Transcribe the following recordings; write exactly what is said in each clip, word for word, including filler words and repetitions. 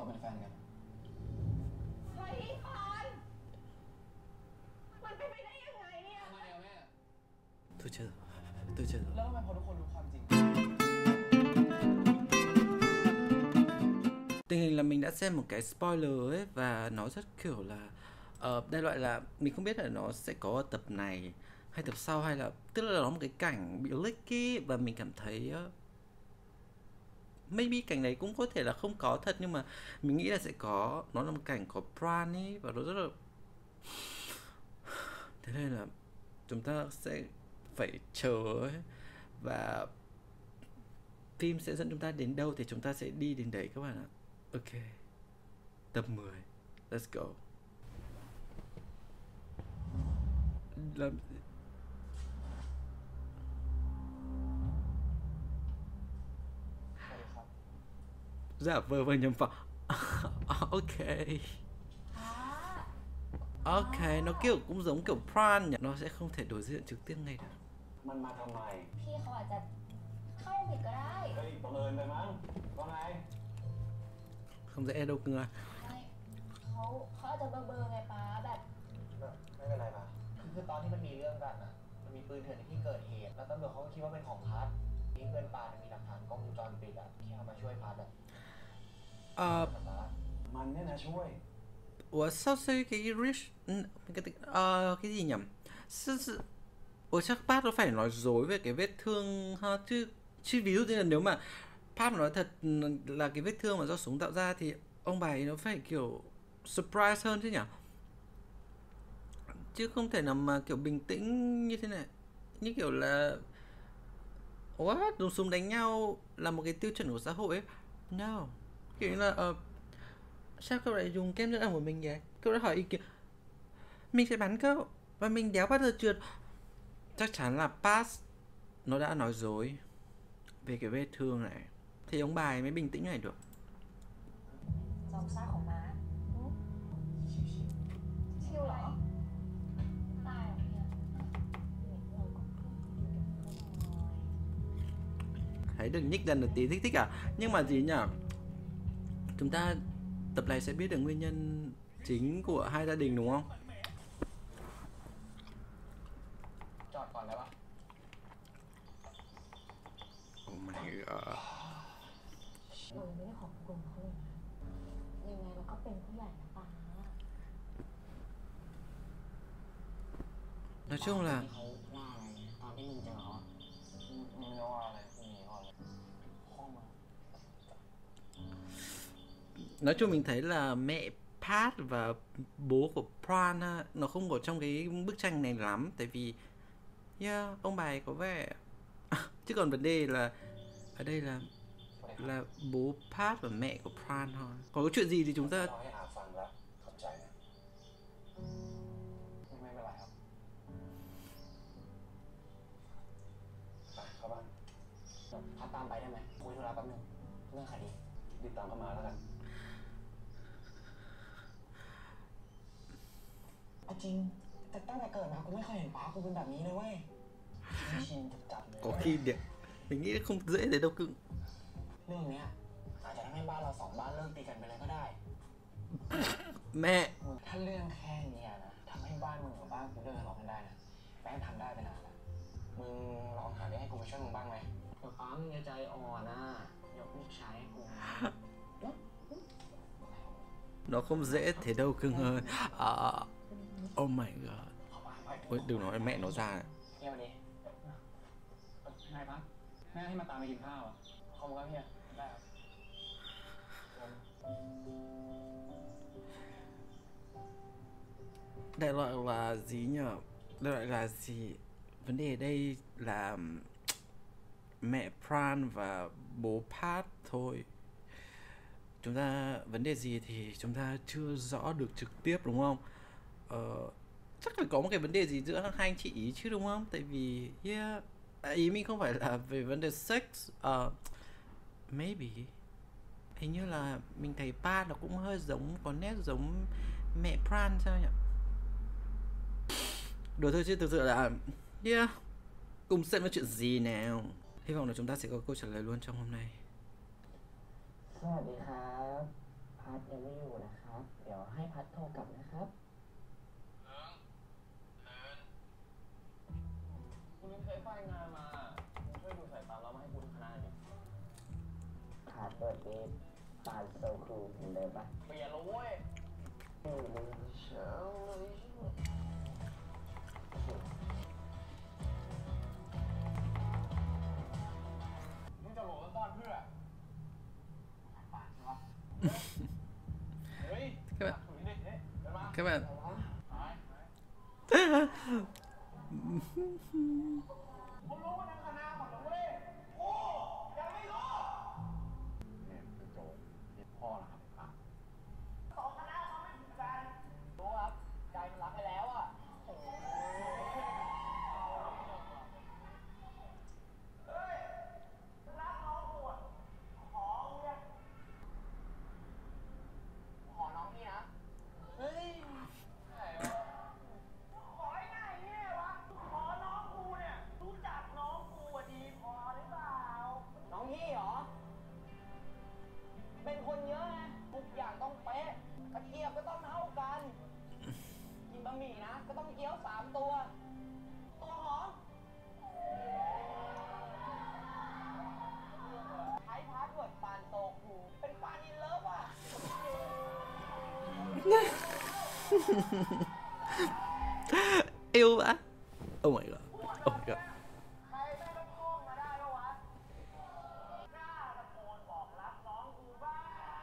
ต่อเป็นแฟนกันเฮ้ยพรมันเป็นไปได้ยังไงเนี่ยทำไมอะแม่ tôi chết rồi tôi chết rồi แล้วทำไมพอทุกคนรู้ความจริง tình hình là mình đã xem một cái spoiler ấy và nó rất kiểu là uh, đại loại là mình không biết là nó sẽ có ở tập này hay tập sau, hay là tức là nó một cái cảnh bị leak ý, và mình cảm thấy uh, maybe cảnh này cũng có thể là không có thật, nhưng mà mình nghĩ là sẽ có. Nó là một cảnh có Pran ấy và nó rất là thế nên là chúng ta sẽ phải chờ ấy, và phim sẽ dẫn chúng ta đến đâu thì chúng ta sẽ đi đến đấy các bạn ạ. Ok, tập mười, let's go. Làm giả vờ và nhầm vào. Ok, ok, nó kiểu cũng giống kiểu Pran nhỉ, nó sẽ không thể đối diện trực tiếp ngay được. มันมาทำไมพี่เขาอาจจะเข้าผิดก็ได้เฮ้ยบังเอิญไปมั้งว่าไง Không dễ đâu cưng ơi. ไม่เขาเขาอาจจะเบอร์เบอร์ไงป้าแบบไม่เป็นไรป่ะคือตอนที่มันมีเรื่องกันอ่ะมันมีปืนเถื่อนในที่เกิดเหตุแล้วตำรวจเขาก็คิดว่าเป็นของพัดนี่เพื่อนปามีหลักฐานกล้องวงจรปิดอ่ะที่เอามาช่วยพัดอ่ะ Ờ, มันเนี่ยนะช่วย ủa sao xây cái rich cái uh, cái gì nhỉ? Sao, sao... Ủa chắc Pat nó phải nói dối về cái vết thương ha, chứ chứ ví dụ như là nếu mà Pat nói thật là cái vết thương mà do súng tạo ra thì ông bà ấy nó phải kiểu surprise hơn chứ nhỉ? Chứ không thể nào mà kiểu bình tĩnh như thế này, như kiểu là what, dùng súng đánh nhau là một cái tiêu chuẩn của xã hội ấy. No, kiểu như là uh, sao cậu lại dùng kem dưỡng ẩm của mình vậy? Cậu đã hỏi ý kiến mình sẽ bắn cậu và mình đéo bao giờ trượt. Chắc chắn là Pass nó đã nói dối về cái vết thương này thì ông bà ấy mới bình tĩnh này được. จอมซ่าของม้าชิวเหรอตายเหรอเนี่ย Thấy được nhích gần được tí, thích thích à? Nhưng mà gì nhỉ? Chúng ta tập này sẽ biết được nguyên nhân chính của hai gia đình đúng không? จอดก่อนได้ปะ Oh my god. เราไม่ได้ขอบคุณเขาเลยนะยังไงเราก็เป็นผู้ใหญ่นะป้า Nói chung là เขาว่าอะไรตอนที่มึงเจอเขามึงจะว่าอะไรมึงหนีก่อนเลยห้องมา nói chung mình thấy là mẹ Pat và bố của Pran á, nó không có trong cái bức tranh này lắm, tại vì yeah, ông bà ấy có vẻ chứ còn vấn đề là ở đây là là bố Pat và mẹ của Pran thôi. Còn có chuyện gì thì chúng ta เราให้อาฟังแล้วเข้าใจนะไม่เป็นไรครับไปเข้าบ้านพัดตามไปได้ไหมคุยธุระแป๊บนึงเรื่องคดีรีบตามเข้ามาแล้วกันจริงแต่ตั้งแต่เกิดมากูไม่เคยเห็นป้ากูเป็นแบบนี้เลยเว้ยไม่ชินจัดเลย có khi điện mình nghĩ không dễ để đâu cưng. เรื่องเนี้ยอาจจะทำให้บ้านเราสองบ้านเลิกตีกันไปเลยก็ได้ Mẹ ถ้าเรื่องแค่เนี้ยนะทำให้บ้านมึงกับบ้านกูเลิกทะเลาะกันได้นะแป้งทำได้ไปนานแล้วมึงลองหาเรื่องให้กูมาช่วยมึงบ้างไหมเดี๋ยวป้ามึงจะใจอ่อนนะยกลูกชายให้กู nó không dễ thế đâu cưng ơi. À, oh my god. Ôi, đừng nói mẹ nó ra. เฮียวันนี้นายพัดแม่ให้มาตามไปกินข้าวอ่ะขอบคุณครับเฮียได้ครับ Đại loại là gì nhỉ? Đại loại là gì? Vấn đề ở đây là mẹ Pran và bố Pat thôi. Chúng ta vấn đề gì thì chúng ta chưa rõ được trực tiếp đúng không? Ờ, chắc phải có một cái vấn đề gì giữa hai anh chị ý chứ đúng không? Tại vì yeah, ý mình không phải là về vấn đề sex. Uh, maybe hình như là mình thấy Pat nó cũng hơi giống, có nét giống mẹ Pran sao nhỉ? Đùa thôi chứ thực sự là yeah, cùng xem với chuyện gì nào. Hy vọng là chúng ta sẽ có câu trả lời luôn trong hôm nay. สวัสดีครับพัดตายโซคูลเหมือนเดิมปะเปลี่ยนแล้วเว้ยเออเช้าเลยมึงจะโหลต้อนเพื่อปากใช่ปะเฮ้ยถุยดิเฮ้ยเดินมา các bạn ผมรู้ว่านังคณะหมดแล้วเว้ยโอ้ยังไม่รู้เนี่ยคือโจนี่พ่อเหรอครับอ่ะสองคณะเขาไม่ถูกกันรู้ครับใจมันรักไปแล้วอ่ะโอ้เฮ้ยรักน้องกูอ่ะขอเนี่ยขอน้องพี่นะเฮ้ยไหนวะขอให้ง่ายเนี่ยวะขอน้องกูเนี่ยรู้จักน้องกูอ่ะดีพอหรือเปล่าน้องพี่เหรอเป็นคนเยอะไงทุกอย่างต้องเป๊ะกระเทียมก็ต้องเท่ากันกินบะหมี่นะก็ต้องเกี๊ยวสามตัวตัวหอมใช้พาสเวิร์ดปานโตกูเป็นปานอินเลิฟอ่ะ yêu vãi. Oh my god. Oh my god. ใครไม่ต้องท่องมาได้ปะวะหน้าตะโกนบอกรักน้องกูบ้าง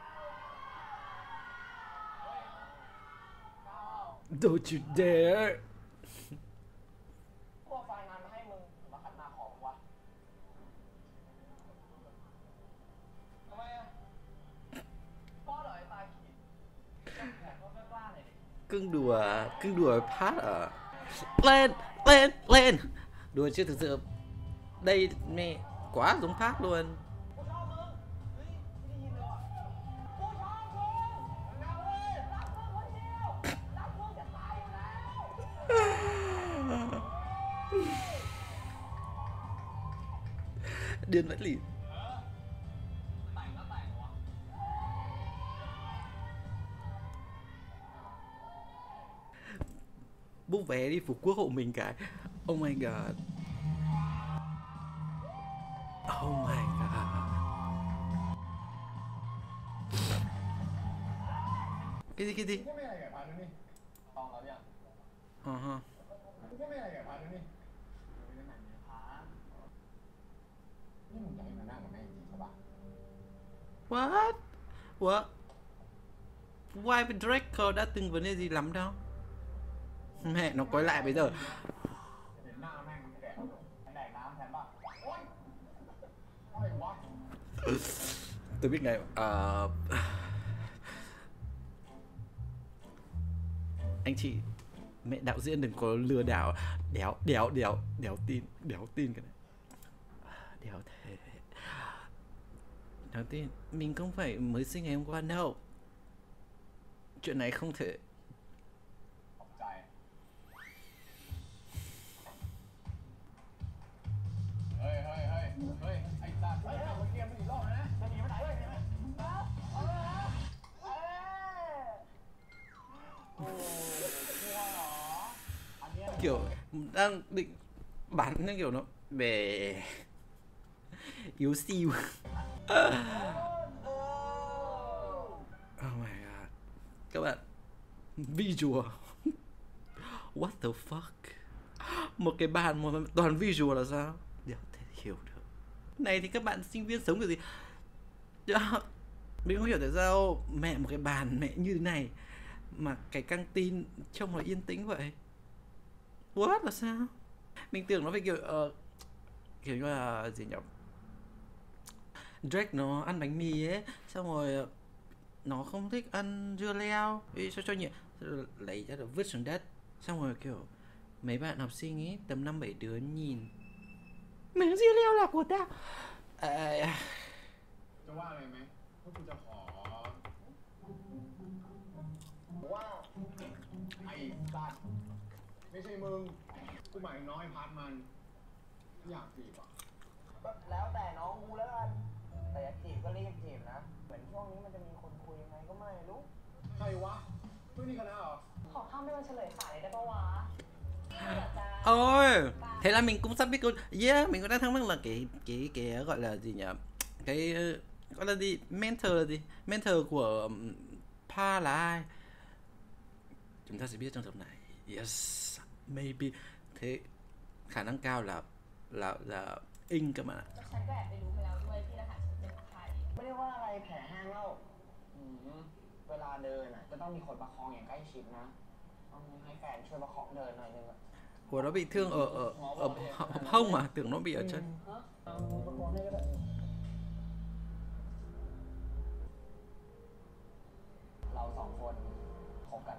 เฮ้ยก้าว Don't you dare. พวกไฟล์งานมาให้มึงมาคัดมาของวะทำไมอ่ะป้อเหรอไอ้ตาขีดแขกก็ไม่กล้าหน่อยดิ Cưng đùa, cưng đùa phát ở. Lên, lên, lên. Đùa chứ thực sự đây mẹ quá giống phát luôn. กูชอบมึงเฮ้ยไม่ได้ยินเลยว่ะกูชอบมึงนะเว้ยรักมึงคนเดียวรักมึงจะตายอยู่แล้ว Điên vãi lỉ. แต่งก็แต่งวะ Bút vé đi Phú Quốc hộ mình cái. Oh my god. Oh my god. Cái gì cái gì? กูไม่อะไรกับพันนี่ต้องแล้วยัง Ờ ha. กูก็ไม่อะไรกับพันนี่ไม่ได้หนังเนี่ยพานี่มึงอยากให้มานั่งกับแม่จริงใช่ปะ What? What? Why với Draco đã từng vấn đề gì lắm đâu. Mẹ nó quay lại bây giờ. เห็นหน้าแม่งมันแดกแดกน้ำแทนป่ะโอ๊ยอะไรวะ Tôi biết ngay. Ờ, anh chị, mẹ đạo diễn đừng có lừa đảo, đéo đéo đéo đéo tin, đéo tin cái này. Đéo thế. Đéo tin, mình không phải mới sinh ngày hôm qua đâu. Chuyện này không thể. ขอบใจเฮ้ยเฮ้ยเฮ้ยเฮ้ยไอ้สัตว์เฮ้ยเฮ้ยเกมมันอีกรอบนะจะหนีไปไหนเว้ยหนีไปไหนเอาเลยนะเอ้ยโอ้กลัวเหรออันเนี้ย Kiểu đang định bắn như kiểu nó về yếu siêu. Oh my god. Các bạn, visual. What the fuck? Một cái bàn mà toàn visual là sao? Đéo thể hiểu được. Này thì các bạn sinh viên sống kiểu gì? Đó. Mình không hiểu tại sao mẹ một cái bàn mẹ như thế này mà cái căng tin trông nó yên tĩnh vậy. What là sao? Mình tưởng nó phải kiểu uh, kiểu như là gì nhỉ? Drake nó ăn bánh mì ấy, xong rồi nó không thích ăn dưa leo, ý cho cho nhỉ, lấy ra được vứt xuống đất, xong rồi kiểu mấy bạn học sinh ấy tầm năm bảy đứa nhìn, mấy dưa leo là của tao. À, จะว่าอะไรไหมว่ากูจะขอว่าไอ้สัตว์ไม่ใช่มึงกูหมายถึงน้อยพัดมันอยากจีบอ่ะก็แล้วแต่น้องกูแล้วกันแต่อยากจีบก็รีบจีบนะเหมือนช่วงนี้มันจะมีคนคุยยังไงก็ไม่รู้ใครวะเพื่อนนี่คณะเหรอขอข้ามไปวันเฉลยขายได้ปะวะ ôi, thế là mình cũng sắp biết câu, yeah, mình cũng đã thắc mắc là cái cái cái gọi là gì nhỉ, cái gọi là gì, mentor là gì, mentor của um, Pa là ai, chúng ta sẽ biết trong tập này. Yes, maybe. Thế khả năng cao là là là Inh các bạn ạ. ฉันก็แอบไปรู้มาแล้วด้วยที่รหัสฉันเป็นใครไม่ได้ว่าอะไรแผลแห้งแล้วอืมเวลาเดินอ่ะจะต้องมีคนประคองอย่างใกล้ชิดนะต้องให้แฟนช่วยประคองเดินหน่อยนึงอะ Ủa nó bị thương ở ở ở hông mà tưởng nó bị ở chân. ฮะเอาประคองให้ก็ได้เราสองคนคบกัน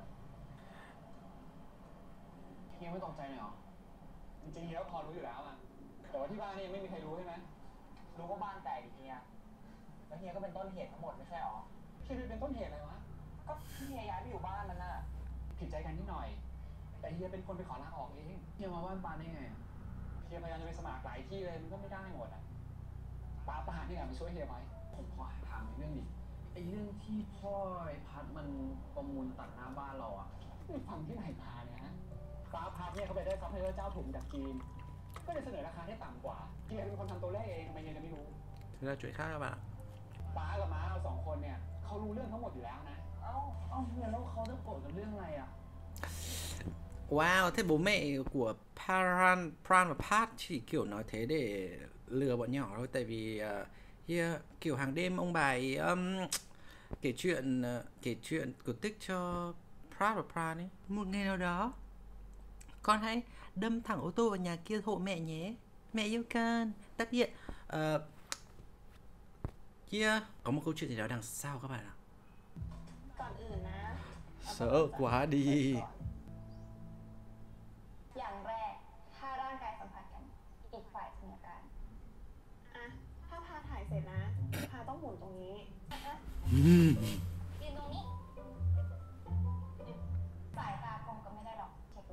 เฮียไม่ตกใจเลยเหรอจริงๆเฮียก็พอรู้อยู่แล้วอะแต่ว่าที่บ้านนี่ไม่มีใครรู้ใช่ไหมรู้ว่าบ้านแตกดิเฮียแล้วเฮียก็เป็นต้นเหตุทั้งหมดไม่ใช่หรอเฮียเป็นต้นเหตุอะไรวะก็ที่เฮียย้ายไปอยู่บ้านมันน่ะผิดใจกันนิดหน่อยแต่เฮียเป็นคนไปขอลาออกเองเฮียมาบ้านปานได้ไงเฮียพยายามจะไปสมัครหลายที่เลยมันก็ไม่ได้หมดอ่ะป้าป้าที่ไหนมาช่วยเฮียไหมผมขอถามเรื่องดิไอ้เรื่องที่พ่อไอ้พัดมันประมูลตัดหน้าบ้านเราอ่ะฟังที่ไหนมาเนี่ยฮะป้าพัดเนี่ยเขาไปได้ซัพพลายเออร์เจ้าถุงจากจีนก็เลยเสนอราคาที่ต่ำกว่าเฮียเป็นคนทำตัวเลขเองทำไมเฮียจะไม่รู้ Thế là chuyện khác các bạn ạ. ป้ากับม้าเราสองคนเนี่ยเขารู้เรื่องทั้งหมดอยู่แล้วนะเอ้าเอ้าเฮียแล้วเขาจะโกรธกันเรื่องอะไรอ่ะ Wow, thế bố mẹ của Pran, Pran và Pat chỉ kiểu nói thế để lừa bọn nhỏ thôi. Tại vì uh, here, kiểu hàng đêm ông bà ấy um, kể chuyện uh, kể chuyện cổ tích cho Pat và Pran ấy. Một ngày nào đó, con hãy đâm thẳng ô tô vào nhà kia hộ mẹ nhé. Mẹ yêu con. Tắt điện. Uh, kia có một câu chuyện gì đó đằng sau các bạn ạ. ก่อนอื่นนะ Sợ quá đi. อย่างแรกถ้าร่างกายสัมผัสกันอีกฝ่ายจะมีอาการอ่ะถ้าพาถ่ายเสร็จนะพาต้องหมุนตรงนี้อ่ะอ่ะยืนตรงนี้สายตาคงก็ไม่ได้หรอกเช็คดู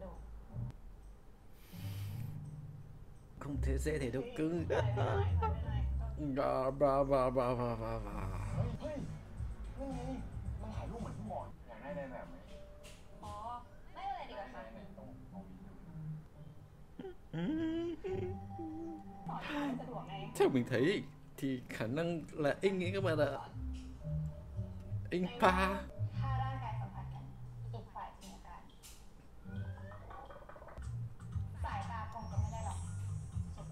Không thể dễ thế đâu cứ. ถ่ายไปหน่อยถ่ายไปหน่อย Ba ba ba ba ba ba ba. เฮ้ยเฮ้ยนี่ไงมันถ่ายรูปเหมือนที่หมอนอยากได้ในแบบไหนอ๋อไม่เป็นไรดีกว่าค่ะในตรงตรงนี้สอนถ่ายสะดวกไง Theo mình thấy thì khả năng là Inh ấy các bạn ạ. Inh Pa. ถ้าร่างกายสัมผัสกันอีกฝ่ายจะมีอาการสายตาคงก็ไม่ได้หรอกเช็คดู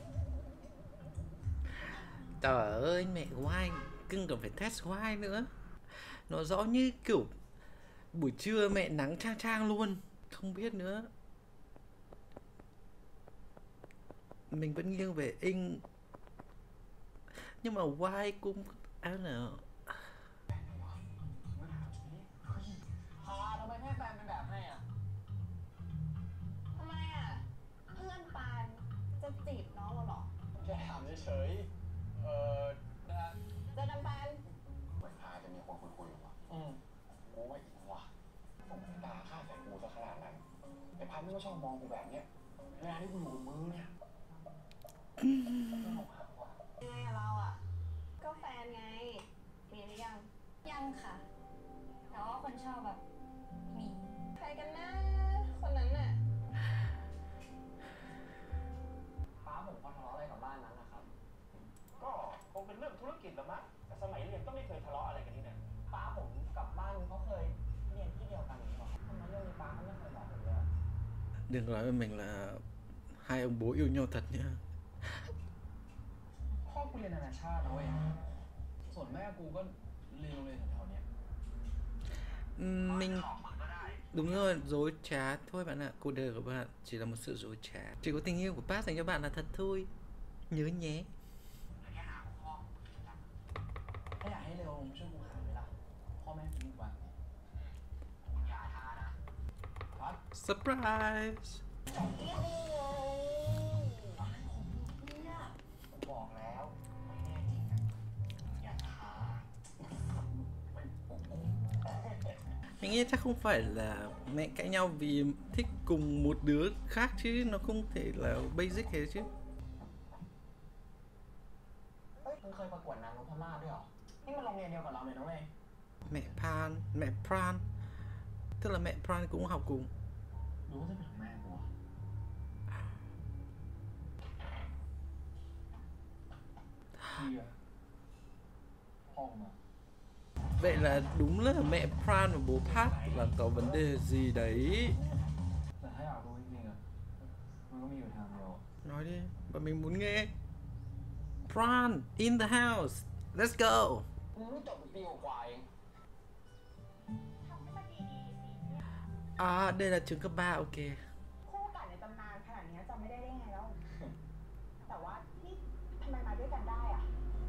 Trời ơi mẹ Oai, cưng còn phải test Oai nữa. Nó rõ như kiểu buổi trưa mẹ nắng chang chang luôn. Không biết nữa. Mình vẫn nghiêng về Inh. Nhưng mà Oai cũng à nào. พาทำไมให้แฟนเป็นแบบให้อ่ะทำไมอ่ะ เพื่อนปานจะจีบน้องเราเหรอแค่ถามเฉยๆเออนะเจะนำปานเหมือนพาจะมีคนคุยๆอยู่ว่ะอืมกูว่าอีกว่ะผมตาฆ่าใส่กูซะขนาดนั้นไอ้พันนี่ก็ชอบมองกูแบบเนี้ยเวลาที่กูอยู่กับมือเนี่ยไม่หกหักว่ะยังไงอะเราอ่ะ ก็แฟนไง มีหรือยัง ยังค่ะ แต่ว่าคนชอบแบบ มี ใครกันนะ คนนั้นน่ะป้าผมเขาทะเลาะอะไรกับบ้านนั้นนะครับ ก็คงเป็นเรื่องธุรกิจละมั้งแต่สมัยเรียนก็ไม่เคยทะเลาะอะไรกันนี่นะป้าผมกับบ้านเขาเคยเรียนที่เดียวกันหรือเปล่าทำไมเรื่องนี้ป้าเขาไม่เคยบอกผมเลยอะ Đừng nói với mình là hai ông bố yêu nhau thật nhá. พ่อกูเรียนนานาชาตินะเว้ยส่วนแม่กูก็เรียนโรงเรียนแถวๆเนี้ย Mình đúng rồi, dối trá thôi bạn ạ. Cuộc đời của bạn chỉ là một sự dối trá. Chỉ có tình yêu của bác dành cho bạn là thật thôi. Nhớ nhé. ถ้าอยากให้เร็วช่วยกูหาเลยล่ะพ่อแม่กูบ้างอย่าท้านะวัด Surprise. ผมบอกแล้วไม่แน่จริงอะอย่าท้า Mình nghĩ chắc không phải là mẹ cãi nhau vì thích cùng một đứa khác chứ nó không thể là basic thế chứ. เฮ้ยมึงเคยประกวดนางนพมาศด้วยเหรอ นี่มันโรงเรียนเดียวกับเราเลยนะเว้ย Mẹ Pan, mẹ Pran. Tức là mẹ Pran cũng học cùng. รู้ว่าจะเป็นของแม่กูอะเฮียห้องมา Vậy là đúng là mẹ Pran và bố Pat là có vấn đề gì đấy. แต่ถ้าอยากรู้จริงๆอ่ะมันก็มีอยู่ทางเดียว Nói đi, bọn mình muốn nghe. Pran in the house. Let's go. มึงไม่จบปีกว่าเองทำให้มันดีๆสิ À, đây là trường cấp ba, ok. คู่กัดในตำนานขนาดนี้จำไม่ได้ได้ไงแล้ว แต่ว่านี่ทำไมมาด้วยกันได้อะ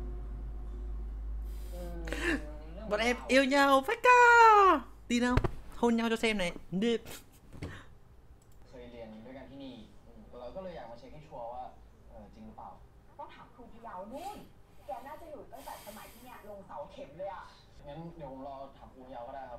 Bọn em yêu nhau, phải co. Tin không? Hôn nhau cho xem này. Nếp. เคยเรียนด้วยกันที่นี่อืมเราก็เลยอยากมาเช็คให้ชัวร์ว่าเออจริงหรือเปล่าต้องถามครูพะเยานู่น แกน่าจะอยู่ตั้งแต่สมัยที่เนี่ยลงเสาเข็มเลยอะงั้นเดี๋ยวผมรอถามครูยาวก็ได้ครับ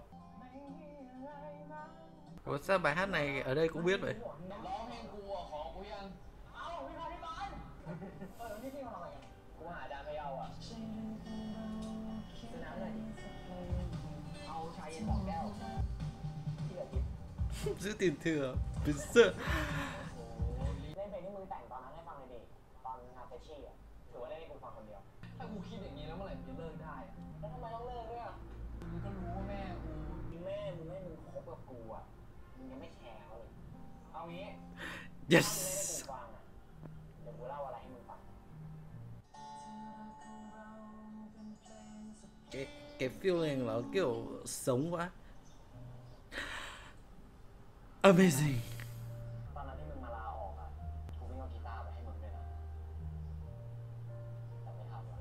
Ủa sao bài hát này ở đây cũng biết vậy? ร้องเพลงกูอ่ะขอกูยังเอ้าพี่พาพี่บอลเออนี่พี่มาทำอะไรกันกูหาอาจารย์พะเยาอ่ะซื้อน้ำหน่อยดิเอาชาเย็นสองแก้วที่เหลือทิป Giữ tiền thừa. Bình sợ. เล่นเพลงที่มึงแต่งตอนนั้นให้ฟังเลยดิตอนฮาเฟชี่อ่ะถือว่าเล่นให้กูฟังคนเดียว ถ้ากูคิดอย่างนี้แล้วเมื่อไหร่มึงจะเลิกได้อ่ะแล้วทำไมต้องเลิกด้วยอ่ะมึงก็รู้ว่าแม่กูแม่มึงไม่มึงคบกับกูอ่ะมึงยังไม่แชร์เขาเลยเอางี้ Yes. ถ้ามึงเล่นให้กูฟังอ่ะเดี๋ยวกูเล่าอะไรให้มึงฟัง Cái, cái feeling nó kiểu sống quá. Amazing. ตอนนั้นที่มึงมาลาออกอ่ะกูวิ่งเอากีตาร์ไปให้มึงด้วยนะแต่ไม่ทำอ่ะ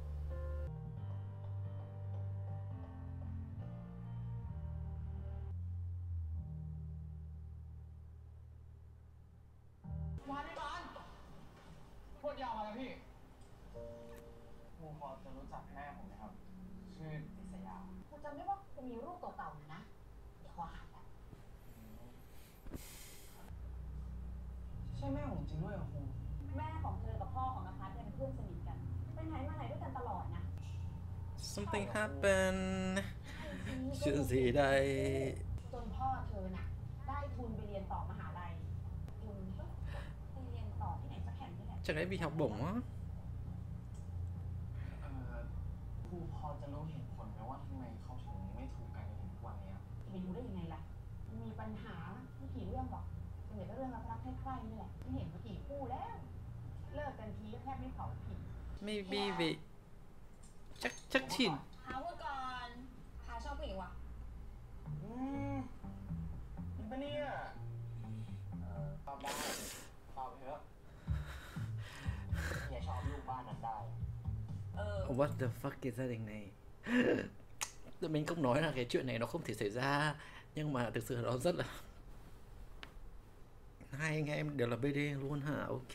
วันนี้บ้านพูดยาวมาแล้วพี่กูพอจะรู้จักแม่ผมไหมครับ ชื่อนิสยากูจำได้ว่ากูมีรูปเก่าๆอยู่นะ เดี๋ยวขอหาแป๊บใช่แม่ผมจริงด้วยเหรอครูแม่ของเธอกับพ่อของนภัสเป็นเพื่อนสนิทกันไปไหนมาไหนด้วยกันตลอดนะ Something happened. Chuyện gì đây? จนพ่อเธอน่ะ ได้ทุนไปเรียนต่อมหาลัยทุนก็ไปเรียนต่อที่ไหนสักแห่งนี่แหละ Chắc đấy vì học bổng á. เอ่อครูพอจะรู้เหตุผลไหมว่าทำไมเขาถึงไม่ถูกกันจนถึงทุกวันเนี้ยจะไปรู้ได้ยังไงล่ะ มีปัญหาไม่กี่เรื่องหรอกส่วนใหญ่ก็เรื่องรักๆใคร่ๆนี่แหละไม่เห็นมากี่คู่แล้ว เลิกกันทีก็แทบไม่เผาผี Maybe vì chắc chắc chỉ หาพูดก่อนหาชอบผู้หญิงว่ะอืมจริงปะเนี่ยเอ่อชอบได้ชอบไปเถอะอย่าชอบลูกบ้านนั้นได้เออ What the fuck cái gia đình này. Tụi mình không nói là cái chuyện này nó không thể xảy ra, nhưng mà thực sự nó rất là hai anh em đều là bê đê luôn hả? Ok.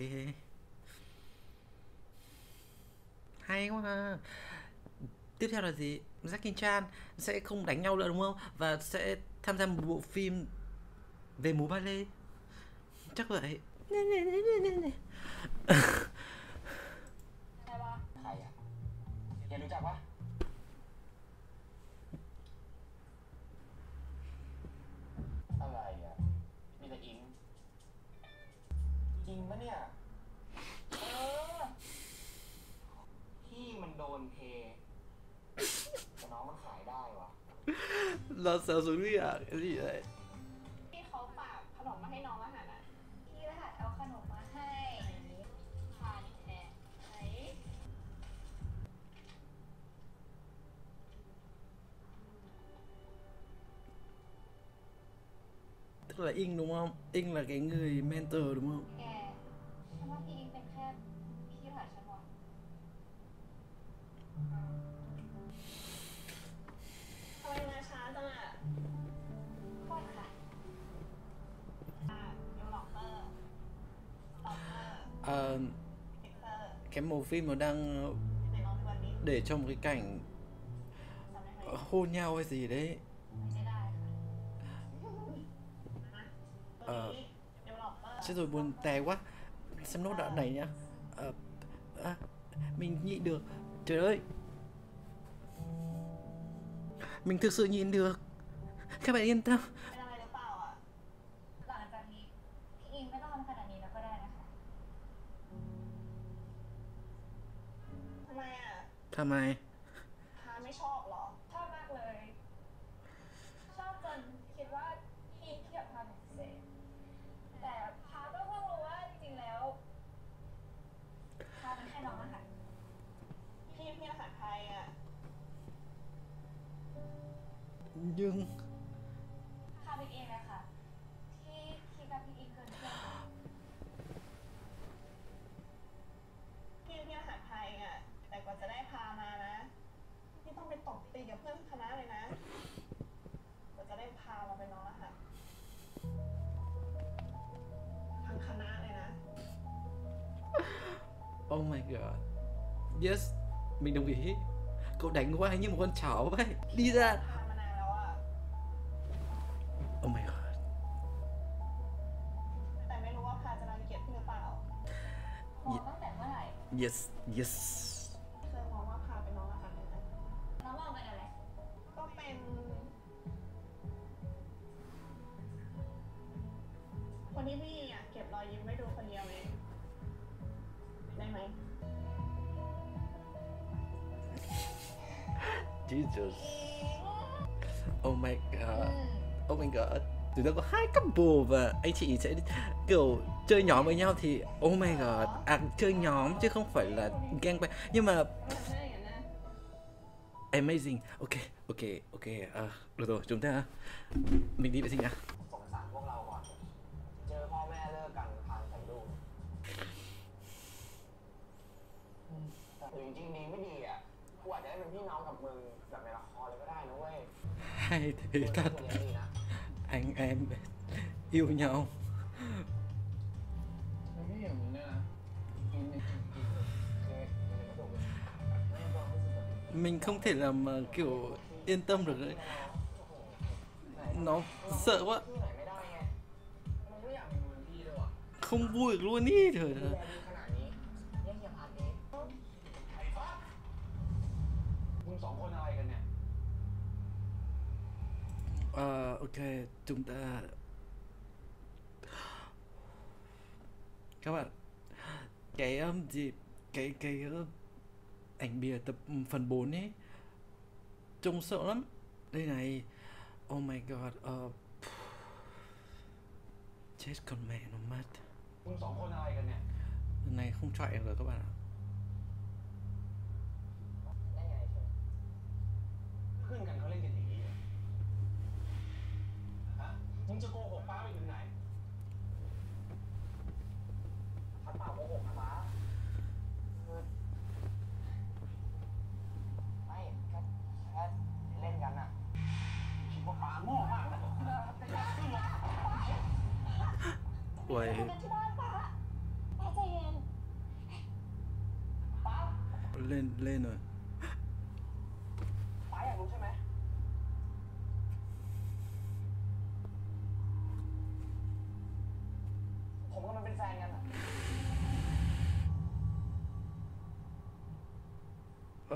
Hay quá ha. Tiếp theo là gì? Jackie Chan sẽ không đánh nhau nữa đúng không? Và sẽ tham gia một bộ phim về múa ballet. Chắc vậy. ใช่ปะใครอ่ะแกรู้จักปะอะไรอ่ะ มีแต่อิง จริงปะเนี่ย เออ ที่มันโดนเทแต่น้องมันขายได้วะ Là sao xuống đi à? Cái gì đấy? ที่เขาฝากขนมมาให้น้องอาหารอ่ะพี่รหัสเอาขนมมาให้ทานแทนไหน Tức là Ing đúng không? Ing là cái người mentor đúng không? แกฉันว่าพี่อิงเป็นแค่พี่รหัสฉันวะทำไมมาช้าจังอ่ะค่อยค่ะอ่าเดี๋ยวหลอกเตอร์หลอกเตอร์ À, พิกเตอร์ cái màu phim nó đang ไหนลองดูวันนี้ để cho một cái cảnh จำได้ไหม hôn nhau hay gì đấy. ไม่ได้ค่ะนะเอ่อวันนี้เดี๋ยวหลอกเตอร์ Chết rồi buồn tè quá. Xem nốt đoạn này nhá. À, à, mình nhịn được. Trời ơi. Mình thực sự nhịn được. Các bạn yên tâm. เป็นอะไรหรือเปล่าอ่ะ หลังจากนี้พี่อิงไม่ต้องทำขนาดนี้แล้วก็ได้นะคะทำไมอ่ะ Thà mày. พา nhưng พาไปเองเลยค่ะ ที่คิดกับพี่อิงเกินเพื่อนพี่ที่มหาไทยอ่ะ แต่กว่าจะได้พามานะพี่ต้องไปตบตีกับเพื่อนคณะเลยนะกว่าจะได้พามาเป็นน้องรหัสทั้งคณะเลยนะ oh my god yes mình đồng ý cậu đánh qua như một con chó vậy đi ra พามานานแล้วอ่ะ oh my god แต่ไม่รู้ว่าพาจะรังเกียจพี่หรือเปล่า มองตั้งแต่เมื่อไหร่ yes yes เคยมองว่าพาเป็นน้องรหัสเลยนะน้องมองเป็นอะไร ก็เป็น คนที่พี่อ่ะเก็บรอยยิ้มไว้ดูคนเดียวเองได้ไหม Jesus oh my god oh my god tụi nó có hai couple và anh chị sẽ kiểu chơi nhóm với nhau thì oh my god à chơi nhóm chứ không phải là gang bang nhưng mà ทำได้อย่างนั้นนะ amazing ok ok ok à, được rồi chúng ta mình đi vệ sinh à สงสารพวกเราก่อน เจอพ่อแม่เลิกกันทางใส่ลูกแต่หรือจริงๆดีไม่ดีอ่ะกูอาจจะได้เป็นพี่น้องกับมึงแบบในละครเลยก็ได้นะเว้ย hai thế มึง thật คนนี้ดีนะ anh em yêu nhau มันไม่อย่างนี้นะกินในกินกินโอเคมันเลยก็ถูกไม่ต้องรู้สึกแบบ mình không thể làm mà kiểu yên tâm được đấy nó sợ quá ที่ไหนไม่ได้ไงมันไม่อยากมีมือพี่ด้วยว่ะ không vui được luôn ý trời ดู ơi แลดีขนาดนี้แยกเฮียพาร์ทเองไอ้ฟ้ามึงสองคนอะไรกันเนี่ย Ờ, ok chúng ta các bạn cái um, gì cái cái uh, ảnh bìa tập phần bốn ấy trông sợ lắm đây này oh my god uh, chết con mẹ nó mất มึงสองคนอะไรกันเนี่ย lần này không chọi được rồi các bạn ạ ได้ไงเชฟเพื่อนกันเขาเล่นกันอย่างนี้เหรอฮะมึงจะโกหกป้าไปถึงไหนพัดเปล่าโกหกนะป้าคือไม่แค่แค่เล่นกันอะคิดว่าป้าโง่มากนะแต่อยากขึ้นหรอก Ui คุยกันที่บ้านป้าป้าใจเย็นป้า lên lên rồi ป้าอยากรู้ใช่ไหมผมกับมันเป็นแฟนกันอะ ờ,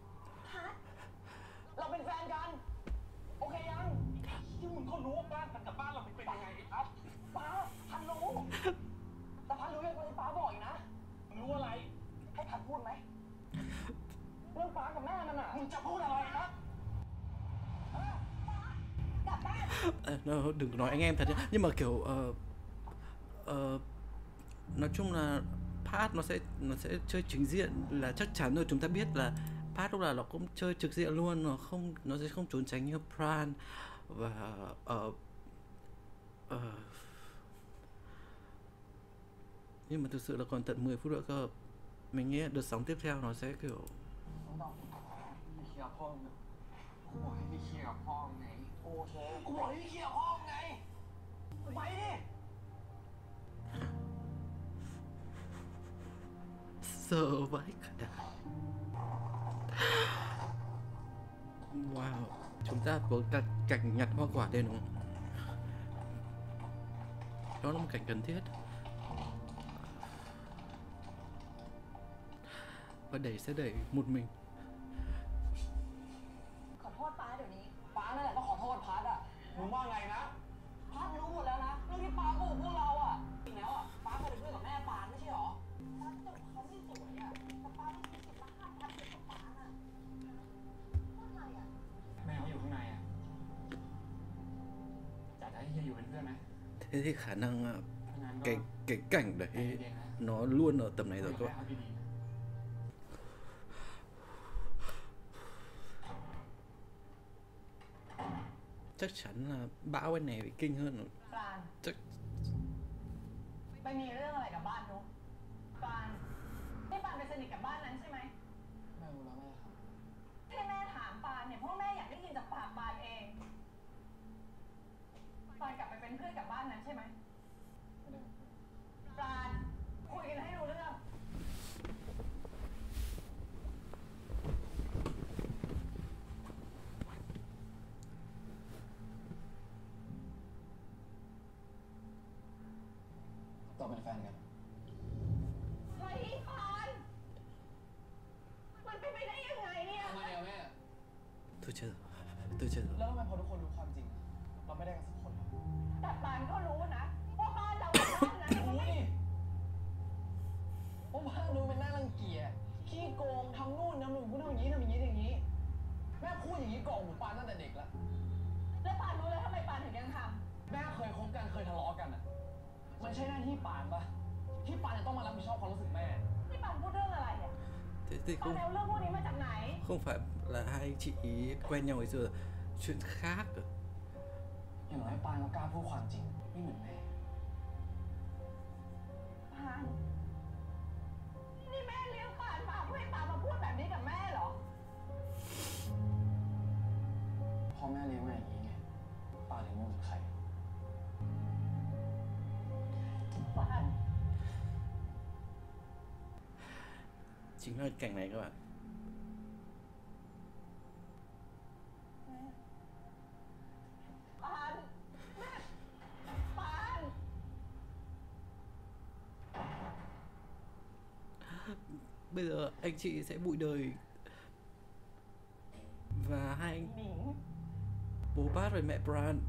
เราเป็นแฟนกัน โอเคยังที่มึงก็รู้ว่าบ้านมันกับบ้านเราเป็นยังไงครับป้าพันรู้แต่พันรู้ยังไงป้าบอกอีกนะมึงรู้อะไรให้พันพูดไหมเรื่องป้ากับแม่นั่นน่ะมึงจะพูดอะไรครับ à, no, đừng nói anh em thật nhé nhưng mà kiểu uh, uh, nói chung là Pat nó sẽ nó sẽ chơi chính diện là chắc chắn rồi, chúng ta biết là Pat lúc nào nó cũng chơi trực diện luôn, nó không nó sẽ không trốn tránh như Pran và uh, uh, nhưng mà thực sự là còn tận mười phút nữa cơ, mình nghĩ đợt sóng tiếp theo nó sẽ kiểu ไม่เคลียร์พ่อมึงกูบอกให้ไม่เคลียร์กับพ่อมึงไงโอเคกูบอกให้ไม่เคลียร์กับพ่อมึงไงไปดิ sợ vãi cả đàn. Wow, chúng ta có cả cảnh nhặt hoa quả đây đúng không? Đó là một cảnh cần thiết. Và đẩy sẽ đẩy một mình. ขอโทษป้าเดี๋ยวนี้ป้านั่นแหละต้องขอโทษพัดอ่ะมึงว่าไงนะพัดรู้หมดแล้วนะเรื่องที่ป้าโกหกพวกเราอ่ะจริงแล้วอ่ะป้าเคยเป็นเพื่อนกับแม่ปานไม่ใช่หรอป้าจบเขาไม่สวยอ่ะแต่ป้าไม่มีสิทธิ์มาห้ามป้าเกี่ยวกับป้าน่ะว่าไงอ่ะแม่เขาอยู่ข้างในอ่ะอยากจะให้เฮียอยู่เป็นเพื่อนไหม Thế thì khả năng à, ถ้างั้นก็ cái cái cảnh ใจ đấy เย็นๆนะ nó luôn ở tầm này rồi các แม่ bạn. เขาดีๆนะพ chắc chắn là bão bên này phải kinh hơn rồi. ปราณ chắc ไปมีเรื่องอะไรกับบ้านนู้นปราณนี่ปราณไปสนิทกับบ้านนั้นใช่ไหมแม่รู้แล้วแม่ครับที่แม่ถามปราณเนี่ยเพราะแม่อยากได้ยินจากปากปราณเองปราณกลับไปเป็นเพื่อนกับบ้านนั้นใช่ไหมไม่ได้เป็นเพื่อนปราณคุยกันให้รู้เรื่องต่อเป็นแฟนกันเฮ้ยปราณมันเป็นไปได้ยังไงเนี่ยทำไมอะแม่ tôi chưa tôi chưa แล้วทำไมพอทุกคนรู้ความจริง เราไม่ได้กันสักคนเหรอแต่ปราณก็รู้นะว่าบ้านเรากับบ้านนั้นรู้ดิว่าบ้านนู้นเป็นหน้ารังเกียจขี้โกงทำนู่นทำนู่นพูดทำอย่างนี้ทำอย่างนี้อย่างนี้ แม่พูดอย่างนี้ก่อนหมูปานตั้งแต่เด็กแล้วแล้วปราณรู้แล้วทำไมปราณถึงยังทแม่เคยคบกันเคยทะเลาะกันอ่ะ มันใช่หน้าที่ปานปะที่ปานจะต้องมารับผิดชอบความรู้สึกแม่ำนี่ปราณพูดเรื่องอะไรเนี่ย thế thì ปราณ không เอาเรื่องพวกนี้มาจากไหน không phải là hai anh chị ý quen nhau ngày xưa là chuyện khác rồi. อย่างน้อยปานก็กล้าพูดความจริง ไม่เหมือนแม่ปราณนี่แม่เลี้ยงปราณมาเพื่อให้ปราณมาพูดแบบนี้กับแม่เหรอพอแม่เลี้ยงมาอย่างนี้ไงปานถึงไม่เหมือนใครปราณ chính là cảnh này các bạn. ปานแม่ปาน Bây giờ anh chị sẽ bụi đời và hai anh หมิง bố Pat và mẹ Bran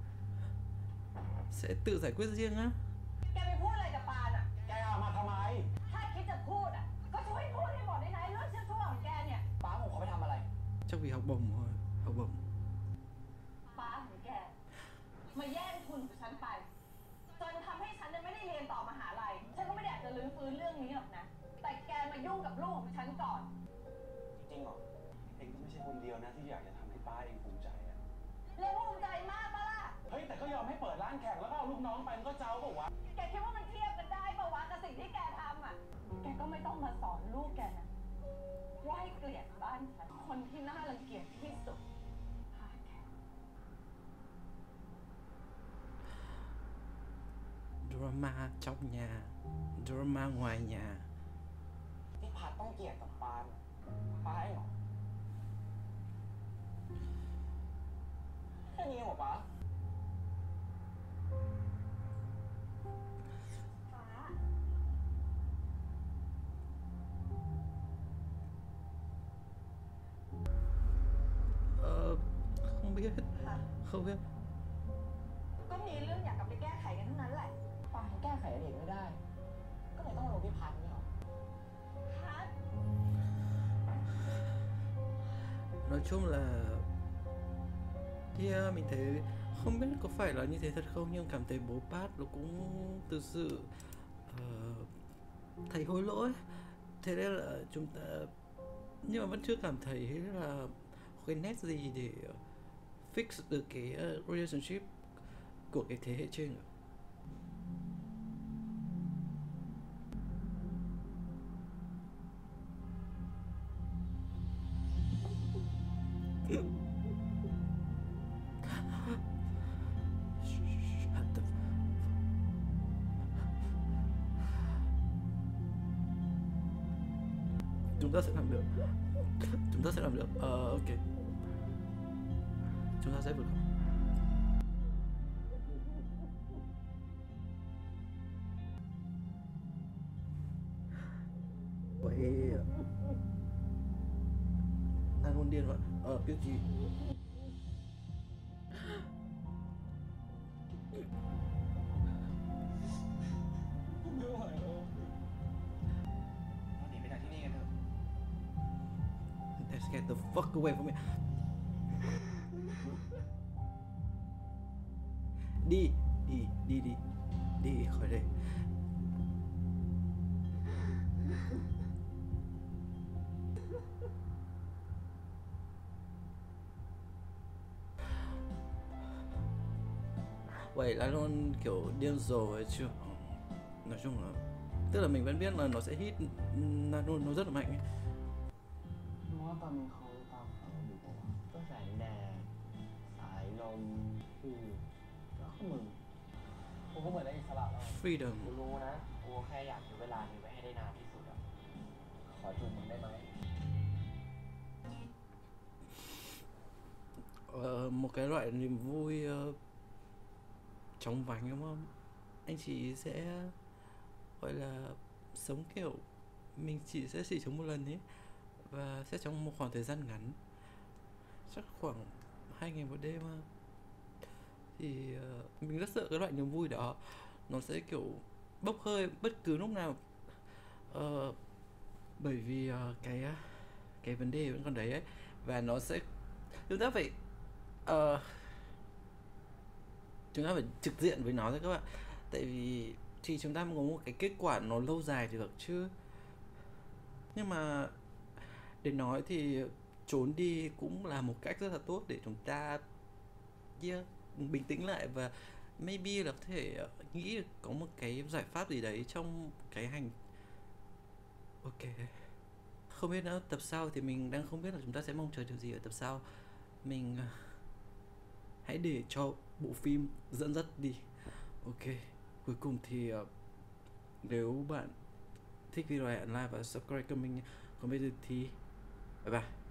sẽ tự giải quyết riêng á. แกไปพูดอะไรกับปานอ่ะแกเอามาทำไมถ้าคิดจะพูดอ่ะ ก็ช่วยพูดให้หมดได้ไหมเรื่องชั่วๆของแกเนี่ยป้าผมเขาไปทำอะไร Chắc vì học bổng thôi, học bổng. ป้าของแก มาแย่งทุนของฉันไป จนทำให้ฉันเนี่ยไม่ได้เรียนต่อมหาลัย ฉันก็ไม่ได้อยากจะลื้อฟื้นเรื่องนี้หรอกนะ แต่แกมายุ่งกับลูกของฉันก่อนจริงเหรอ เองก็ไม่ใช่คนเดียวนะที่อยากจะทำให้ป้าเองภูมิใจอะเรียกภูมิใจมากปะล่ะเฮ้ยแต่ก็ยอมให้เปิดร้านแข่งแล้วก็เอาลูกน้องไปมันก็เจ้าเปล่าวะแกคิดว่ามันเทียบกันได้ปะวะกับสิ่งที่แกทำอ่ะ แกก็ไม่ต้องมาสอนลูกแกนะ ว่าให้เกลียดบ้านฉัน คนที่น่ารังเกียจที่สุดพาแก Drama trong nhà, drama ngoài nhà. ที่พัดต้องเกลียดกับปานป้าเองเหรอแค่นี้เหรอป้าฟ้า Ờ, không biết, ค่ะ không biết. ก็มีเรื่องอยากกลับไปแก้ไขกันทั้งนั้นแหละปานแก้ไขอดีตไม่ได้ ก็เลยต้องมาลงที่พันนี่หรอพัด Nói chung là thì uh, mình thấy không biết có phải là như thế thật không, nhưng cảm thấy bố Pat nó cũng thực sự uh, thấy hối lỗi, thế nên là chúng ta nhưng mà vẫn chưa cảm thấy là có cái nét gì để fix được cái uh, relationship của cái thế hệ trên. Shut the f- Chúng ta sẽ làm được. Chúng ta sẽ làm được. Ờ ok. Chúng ta sẽ vượt qua. Vậy đang con điên vậy. Ờ biết gì. Let's get the fuck away from me. Đi, đi, đi, đi, đi khỏi đây. vậy là luôn kiểu điên rồ ấy chứ. Nói chung là tức là mình vẫn biết là nó sẽ hit, nó nó rất là mạnh ấy. มึงว่าตอนนี้เขาตามหาเราอยู่ปะวะก็แสงแดดสายลมอือแล้วก็มึงกูก็เหมือนได้อิสระแล้ว Freedom กูรู้นะกูแค่อยากอยู่เวลานี้ไว้ให้ได้นานที่สุดอะขอจูบมึงได้ไหม Ờ, một cái loại niềm vui ờ, chóng vánh đúng không? Anh chị sẽ gọi là sống kiểu mình chỉ sẽ chỉ sống một lần ấy, và sẽ trong một khoảng thời gian ngắn, chắc khoảng hai ngày một đêm ha. Thì ờ, mình rất sợ cái loại niềm vui đó nó sẽ kiểu bốc hơi bất cứ lúc nào. Ờ, bởi vì ờ, cái cái vấn đề vẫn còn đấy ấy, và nó sẽ chúng ta phải ờ, chúng ta phải trực diện với nó thôi các bạn, tại vì thì chúng ta mới có một cái kết quả nó lâu dài được chứ. Nhưng mà để nói thì trốn đi cũng là một cách rất là tốt để chúng ta yeah, bình tĩnh lại, và maybe là có thể ờ, nghĩ được có một cái giải pháp gì đấy trong cái hành. Ok, không biết nữa, tập sau thì mình đang không biết là chúng ta sẽ mong chờ điều gì ở tập sau. Mình ờ, hãy để cho bộ phim dẫn dắt đi. Ok, cuối cùng thì ờ, nếu bạn thích video này, hãy like và subscribe kênh mình. Còn bây giờ thì bye bye.